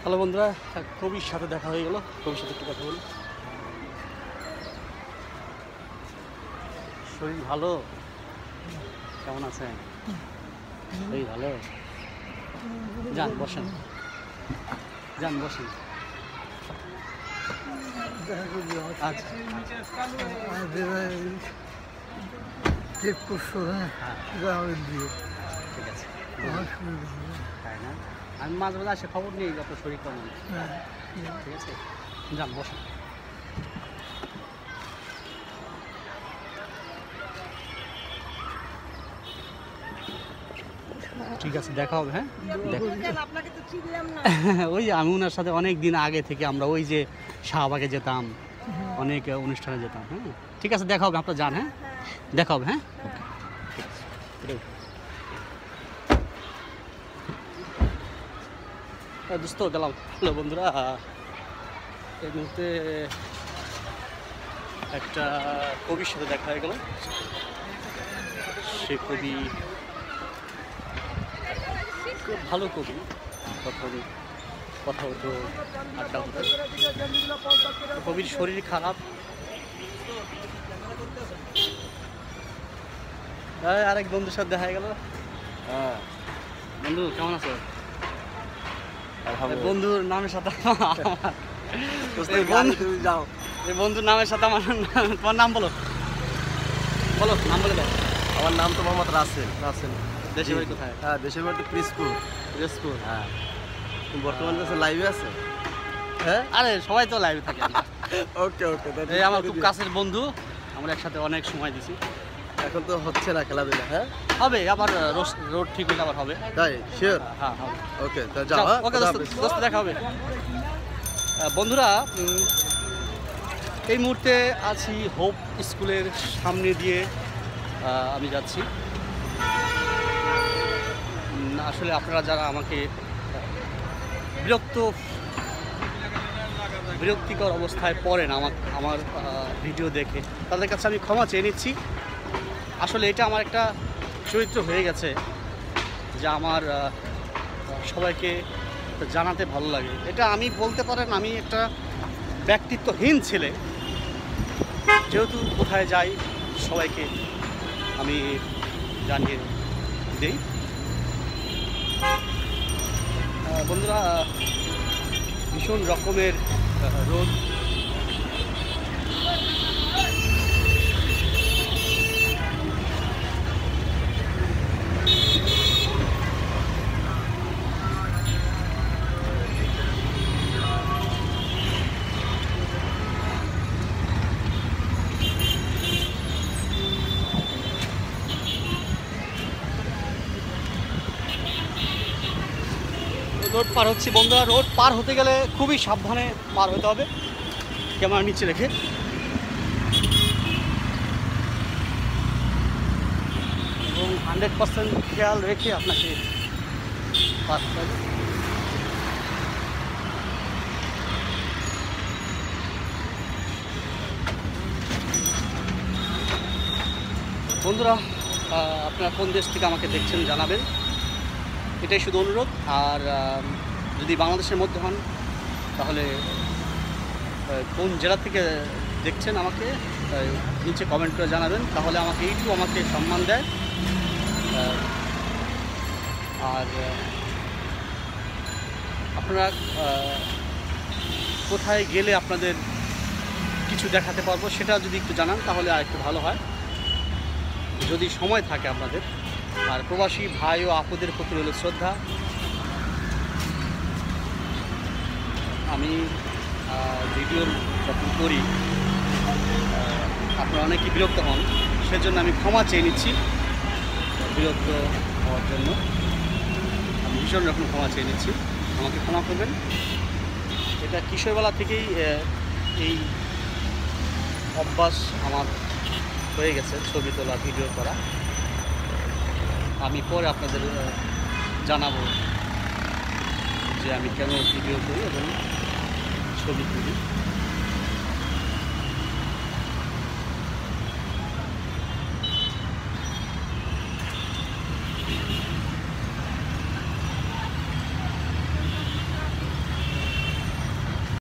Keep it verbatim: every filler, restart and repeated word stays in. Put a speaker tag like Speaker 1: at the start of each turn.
Speaker 1: Hello বন্ধুরা, কবির সাথে দেখা হয়ে গেল। কবির সাথে একটু কথা বলি। শরীর ভালো? কেমন আছেন? এই ভালো। যান বসেন, যান বসেন। আচ্ছা
Speaker 2: চেক করছো? হ্যাঁ,
Speaker 1: ঠিক আছে। তাই না? আমি মাঝে মাঝে আসে খবর নিই আপনার শরীর কেমন। ঠিক আছে, যান বসেন। ঠিক আছে, দেখা হবে। হ্যাঁ, ওই আমি ওনার সাথে অনেক দিন আগে থেকে আমরা ওই যে শাহবাগে যেতাম, অনেক অনুষ্ঠানে যেতাম। হ্যাঁ, ঠিক আছে, দেখা হবে। আপনার যান। হ্যাঁ, দেখা হবে। হ্যাঁ, দোস্ত গেলাম। হ্যালো বন্ধুরা, এই মুহূর্তে একটা কবির সাথে দেখা হয়ে গেল। সে কবি খুব ভালো কবি। তখন কথা হতো, আড্ডা হতো। কবির শরীর খারাপ। আরেক বন্ধুর সাথে দেখা গেল। হ্যাঁ বন্ধু, কেমন আছো? বন্ধুর নামের সাথে যাও, এই বন্ধুর নামের সাথে আমার তোমার নাম বলো, বলো নাম বলে দাও।
Speaker 3: আমার নাম তো মোহাম্মদ রাসেল।
Speaker 1: রাসেল। দেশের বাড়ি কোথায়?
Speaker 3: হ্যাঁ, দেশের বাড়ি তো পিরোজপুর।
Speaker 1: পিরোজপুর।
Speaker 3: হ্যাঁ, তুমি বর্তমানে দেশে লাইভে আছে? হ্যাঁ,
Speaker 1: আরে সবাই তো লাইভে থাকে।
Speaker 3: ওকে ওকে।
Speaker 1: এই আমার খুব কাছের বন্ধু, আমরা একসাথে অনেক সময় দিছি।
Speaker 3: এখন তো হচ্ছে না খেলাধুলা। হ্যাঁ,
Speaker 1: হবে আবার, রোড ঠিক হলে আবার হবে।
Speaker 3: তাই শিওর?
Speaker 1: হ্যাঁ হবে।
Speaker 3: ওকে, তা যাও।
Speaker 1: ওকে দোস্ত, দেখা হবে। বন্ধুরা, এই মুহূর্তে আছি হোপ স্কুলের সামনে দিয়ে আমি যাচ্ছি। আসলে আপনারা যারা আমাকে বিরক্ত বিরক্তিকর অবস্থায় পড়েন আমার আমার ভিডিও দেখে, তাদের কাছে আমি ক্ষমা চেয়ে নিচ্ছি। আসলে এটা আমার একটা চরিত্র হয়ে গেছে যে আমার সবাইকে জানাতে ভালো লাগে। এটা আমি বলতে পারেন আমি একটা ব্যক্তিত্বহীন ছেলে, যেহেতু কোথায় যাই সবাইকে আমি জানিয়ে দিই। বন্ধুরা, ভীষণ রকমের রোদ। রোড পার হচ্ছি বন্ধুরা। রোড পার হতে গেলে খুবই সাবধানে পার হতে হবে, ক্যামেরা নিচে রেখে। এবং হান্ড্রেড পার্সেন্ট খেয়াল রেখে আপনাকে পার হতে হবে। বন্ধুরা, আপনারা কোন দেশ থেকে আমাকে দেখছেন জানাবেন, এটাই শুধু অনুরোধ। আর যদি বাংলাদেশের মধ্যে হন তাহলে কোন জেলা থেকে দেখছেন আমাকে নিচে কমেন্ট করে জানাবেন, তাহলে আমাকে এইটুকু আমাকে সম্মান দেয়। আর আপনারা কোথায় গেলে আপনাদের কিছু দেখাতে পারবো সেটা যদি একটু জানান তাহলে আর একটু ভালো হয়, যদি সময় থাকে আপনাদের। আর প্রবাসী ভাই ও আপুদের প্রতি রইল শ্রদ্ধা। আমি ভিডিও যখন করি আপনারা অনেকেই বিরক্ত হন, সেজন্য আমি ক্ষমা চেয়ে নিচ্ছি বিরক্ত হওয়ার জন্য। আমি ভীষণ রকম ক্ষমা চেয়ে নিচ্ছি, আমাকে ক্ষমা করবেন। এটা কিশোরবেলা থেকেই এই অভ্যাস আমার হয়ে গেছে, ছবি তোলা, ভিডিও করা। আমি পরে আপনাদের জানাবো যে আমি কেন ভিডিও করি এবং ছবি তুলি।